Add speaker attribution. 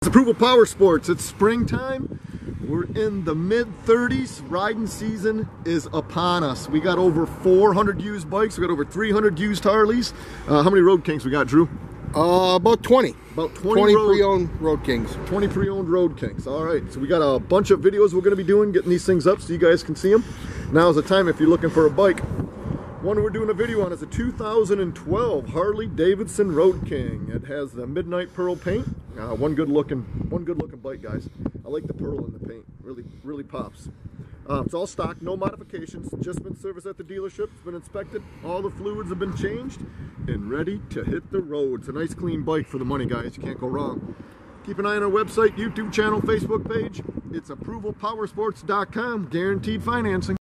Speaker 1: It's Approval Power Sports. It's springtime. We're in the mid-30s. Riding season is upon us. We got over 400 used bikes. We got over 300 used Harleys. How many Road Kings we got, Drew?
Speaker 2: About 20.
Speaker 1: About 20
Speaker 2: pre-owned Road Kings.
Speaker 1: 20 pre-owned Road Kings. All right. So we got a bunch of videos we're going to be doing, getting these things up so you guys can see them. Now's the time if you're looking for a bike. One we're doing a video on is a 2012 Harley Davidson Road King. It has the midnight pearl paint. One good looking bike, guys. I like the pearl in the paint. Really pops. It's all stock, no modifications. Just been serviced at the dealership. It's been inspected. All the fluids have been changed and ready to hit the road. It's a nice clean bike for the money, guys. You can't go wrong. Keep an eye on our website, YouTube channel, Facebook page. It's ApprovalPowersports.com. Guaranteed financing.